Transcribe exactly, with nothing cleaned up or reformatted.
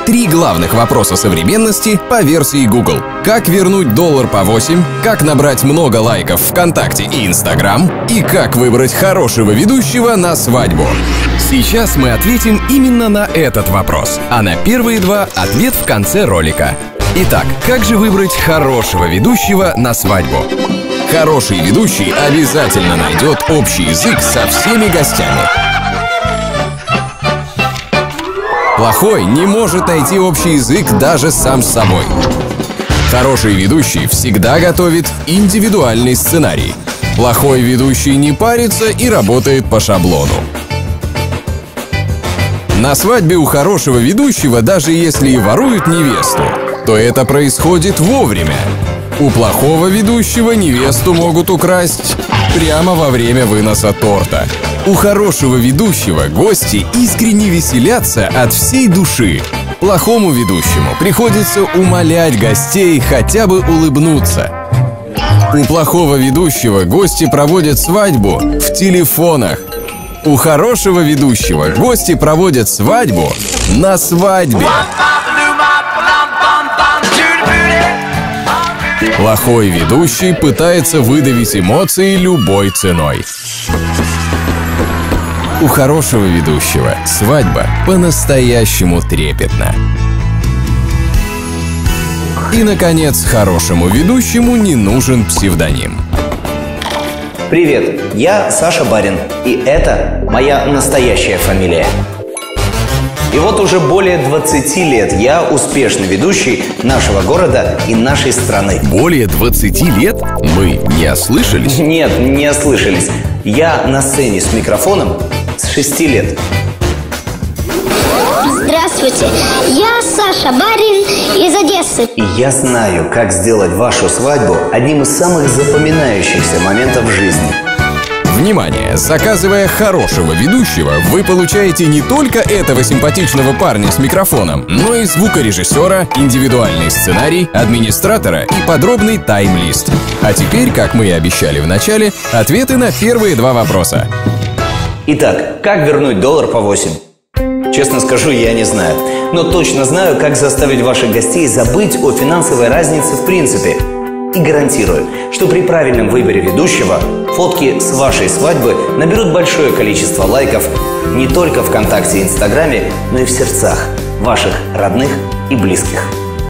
Три главных вопроса современности по версии Google. Как вернуть доллар по восемь, как набрать много лайков ВКонтакте и Инстаграм, и как выбрать хорошего ведущего на свадьбу. Сейчас мы ответим именно на этот вопрос, а на первые два ответ в конце ролика. Итак, как же выбрать хорошего ведущего на свадьбу? Хороший ведущий обязательно найдет общий язык со всеми гостями. Плохой не может найти общий язык даже сам с собой. Хороший ведущий всегда готовит индивидуальный сценарий. Плохой ведущий не парится и работает по шаблону. На свадьбе у хорошего ведущего, даже если и воруют невесту, то это происходит вовремя. У плохого ведущего невесту могут украсть прямо во время выноса торта. У хорошего ведущего гости искренне веселятся от всей души. Плохому ведущему приходится умолять гостей хотя бы улыбнуться. У плохого ведущего гости проводят свадьбу в телефонах. У хорошего ведущего гости проводят свадьбу на свадьбе. Плохой ведущий пытается выдавить эмоции любой ценой. У хорошего ведущего свадьба по-настоящему трепетна. И, наконец, хорошему ведущему не нужен псевдоним. Привет, я Саша Барин, и это моя настоящая фамилия. И вот уже более двадцати лет я успешный ведущий нашего города и нашей страны. Более двадцати лет? Мы не ослышались? Нет, не ослышались. Я на сцене с микрофоном с шести лет. Здравствуйте, я Саша Барин из Одессы. И я знаю, как сделать вашу свадьбу одним из самых запоминающихся моментов в жизни. Внимание! Заказывая хорошего ведущего, вы получаете не только этого симпатичного парня с микрофоном, но и звукорежиссера, индивидуальный сценарий, администратора и подробный тайм-лист. А теперь, как мы и обещали в начале, ответы на первые два вопроса. Итак, как вернуть доллар по восемь? Честно скажу, я не знаю. Но точно знаю, как заставить ваших гостей забыть о финансовой разнице в принципе. И гарантирую, что при правильном выборе ведущего фотки с вашей свадьбы наберут большое количество лайков не только ВКонтакте и Инстаграме, но и в сердцах ваших родных и близких.